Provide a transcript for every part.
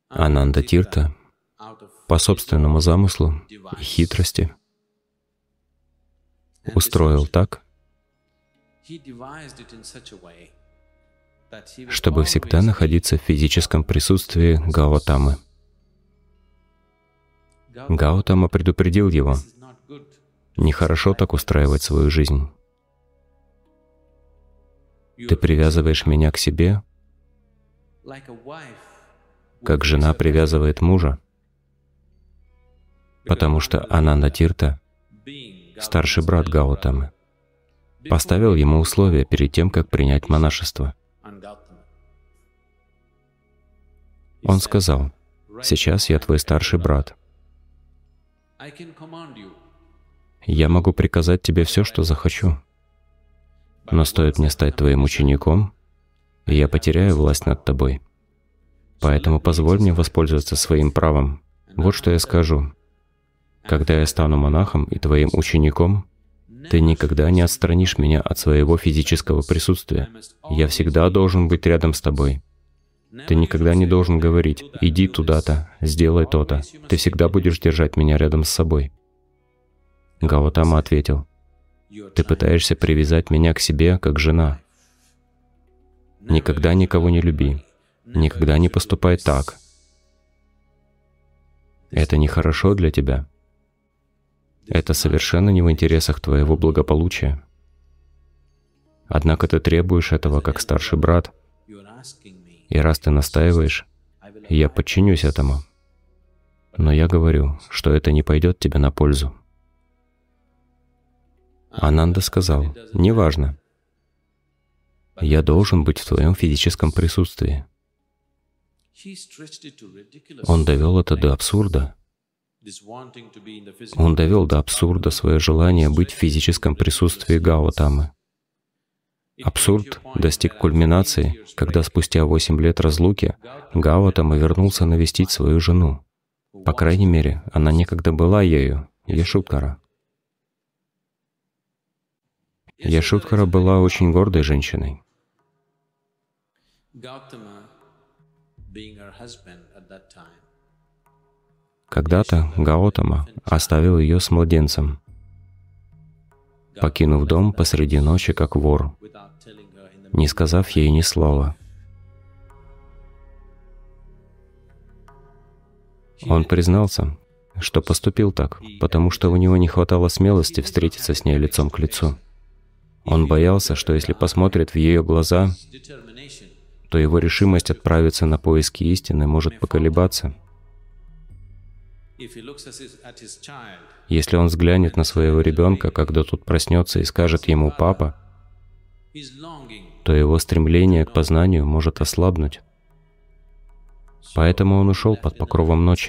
Ананда Тирта по собственному замыслу и хитрости устроил так, чтобы всегда находиться в физическом присутствии Гаутамы. Гаутама предупредил его: нехорошо так устраивать свою жизнь. Ты привязываешь меня к себе, как жена привязывает мужа, потому что Ананда Тирта, старший брат Гаутамы, поставил ему условия перед тем, как принять монашество. Он сказал: «Сейчас я твой старший брат. Я могу приказать тебе все, что захочу. Но стоит мне стать твоим учеником, и я потеряю власть над тобой. Поэтому позволь мне воспользоваться своим правом. Вот что я скажу. Когда я стану монахом и твоим учеником, ты никогда не отстранишь меня от своего физического присутствия. Я всегда должен быть рядом с тобой. Ты никогда не должен говорить: иди туда-то, сделай то-то. Ты всегда будешь держать меня рядом с собой». Гаутама ответил: «Ты пытаешься привязать меня к себе, как жена. Никогда никого не люби. Никогда не поступай так. Это нехорошо для тебя. Это совершенно не в интересах твоего благополучия. Однако ты требуешь этого как старший брат, и раз ты настаиваешь, я подчинюсь этому. Но я говорю, что это не пойдет тебе на пользу». Ананда сказал: «Неважно. Я должен быть в твоем физическом присутствии». Он довел это до абсурда. Он довел до абсурда свое желание быть в физическом присутствии Гаутамы. Абсурд достиг кульминации, когда спустя 8 лет разлуки Гаутама вернулся навестить свою жену. По крайней мере, она некогда была ею, Яшудхара. Яшудхара была очень гордой женщиной. Когда-то Гаутама оставил ее с младенцем, покинув дом посреди ночи как вор, не сказав ей ни слова. Он признался, что поступил так, потому что у него не хватало смелости встретиться с ней лицом к лицу. Он боялся, что если посмотрит в ее глаза, то его решимость отправиться на поиски истины может поколебаться. Если он взглянет на своего ребенка, когда тот проснется и скажет ему «папа», то его стремление к познанию может ослабнуть. Поэтому он ушел под покровом ночи.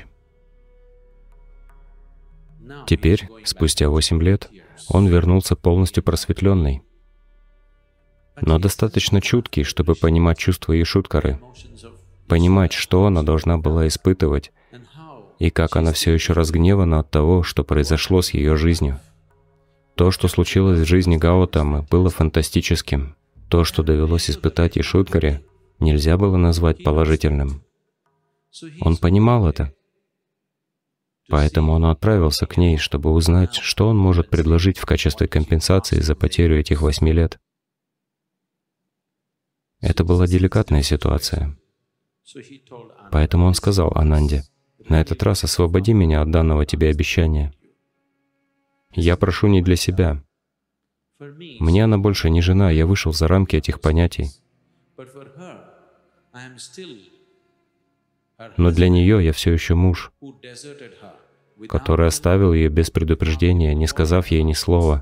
Теперь, спустя 8 лет, он вернулся полностью просветленный, но достаточно чуткий, чтобы понимать чувства Яшудхары, понимать, что она должна была испытывать, и как она все еще разгневана от того, что произошло с ее жизнью. То, что случилось в жизни Гаутамы, было фантастическим. То, что довелось испытать Яшудхаре, нельзя было назвать положительным. Он понимал это. Поэтому он отправился к ней, чтобы узнать, что он может предложить в качестве компенсации за потерю этих 8 лет. Это была деликатная ситуация. Поэтому он сказал Ананде: «На этот раз освободи меня от данного тебе обещания. Я прошу не для себя. Мне она больше не жена, я вышел за рамки этих понятий. Но для нее я все еще муж, который оставил ее без предупреждения, не сказав ей ни слова.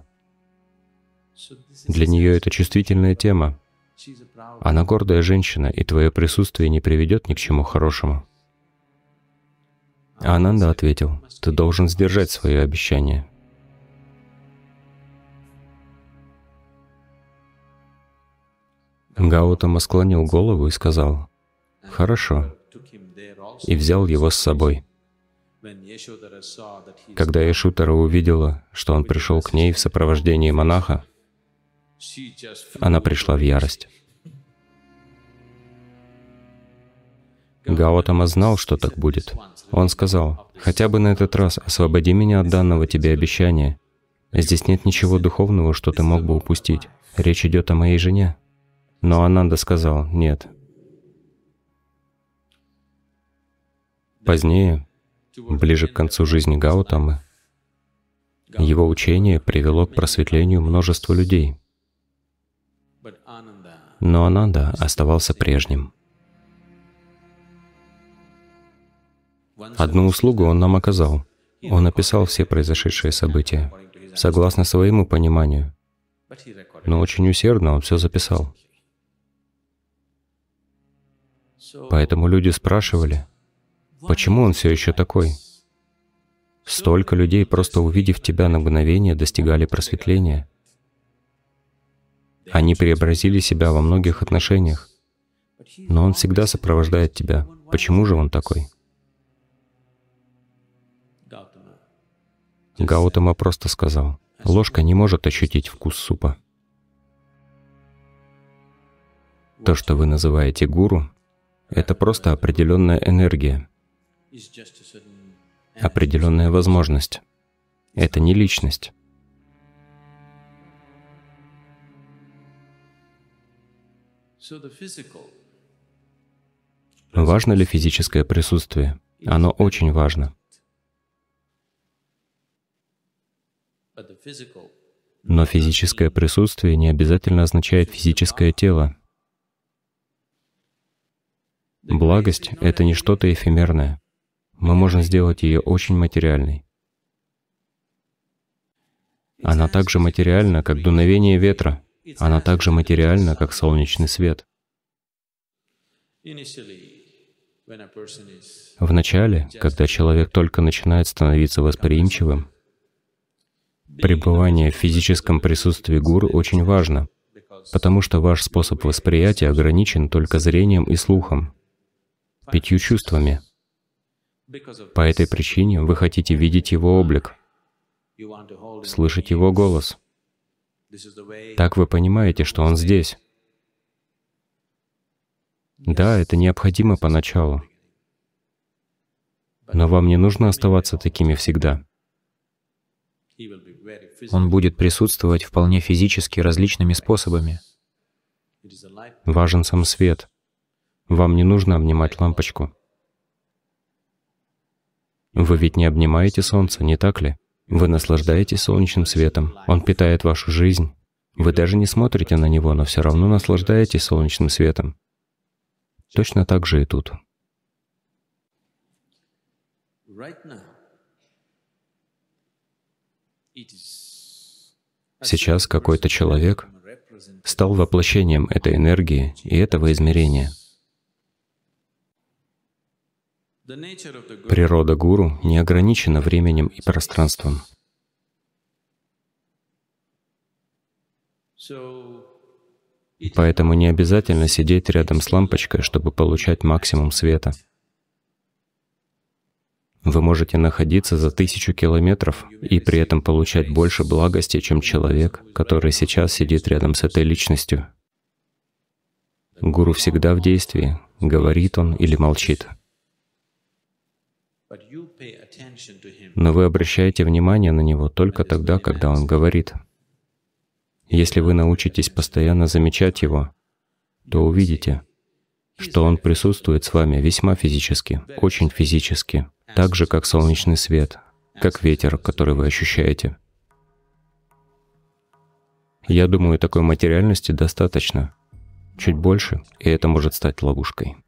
Для нее это чувствительная тема. Она гордая женщина, и твое присутствие не приведет ни к чему хорошему». Ананда ответил: «Ты должен сдержать свое обещание». Гаутама склонил голову и сказал: «Хорошо», и взял его с собой. Когда Яшудхара увидела, что он пришел к ней в сопровождении монаха, она пришла в ярость. Гаутама знал, что так будет. Он сказал: «Хотя бы на этот раз освободи меня от данного тебе обещания. Здесь нет ничего духовного, что ты мог бы упустить. Речь идет о моей жене». Но Ананда сказал: «Нет». Позднее, ближе к концу жизни Гаутамы, его учение привело к просветлению множества людей. Но Ананда оставался прежним. Одну услугу он нам оказал. Он описал все произошедшие события, согласно своему пониманию. Но очень усердно он все записал. Поэтому люди спрашивали, почему он все еще такой? Столько людей, просто увидев тебя на мгновение, достигали просветления. Они преобразили себя во многих отношениях. Но он всегда сопровождает тебя. Почему же он такой? Гаутама просто сказал: ложка не может ощутить вкус супа. То, что вы называете гуру, это просто определенная энергия, определенная возможность. Это не личность. Важно ли физическое присутствие? Оно очень важно. Но физическое присутствие не обязательно означает физическое тело. Благость — это не что-то эфемерное. Мы можем сделать ее очень материальной. Она так же материальна, как дуновение ветра. Она так же материальна, как солнечный свет. Вначале, когда человек только начинает становиться восприимчивым, пребывание в физическом присутствии гуру очень важно, потому что ваш способ восприятия ограничен только зрением и слухом, 5 чувствами. По этой причине вы хотите видеть его облик, слышать его голос. Так вы понимаете, что он здесь. Да, это необходимо поначалу, но вам не нужно оставаться такими всегда. Он будет присутствовать вполне физически различными способами. Важен сам свет. Вам не нужно обнимать лампочку. Вы ведь не обнимаете солнце, не так ли? Вы наслаждаетесь солнечным светом. Он питает вашу жизнь. Вы даже не смотрите на него, но все равно наслаждаетесь солнечным светом. Точно так же и тут. Сейчас какой-то человек стал воплощением этой энергии и этого измерения. Природа гуру не ограничена временем и пространством. Поэтому не обязательно сидеть рядом с лампочкой, чтобы получать максимум света. Вы можете находиться за 1000 километров и при этом получать больше благости, чем человек, который сейчас сидит рядом с этой личностью. Гуру всегда в действии, говорит он или молчит. Но вы обращаете внимание на него только тогда, когда он говорит. Если вы научитесь постоянно замечать его, то увидите, что он присутствует с вами весьма физически, очень физически, так же, как солнечный свет, как ветер, который вы ощущаете. Я думаю, такой материальности достаточно. Чуть больше, и это может стать ловушкой.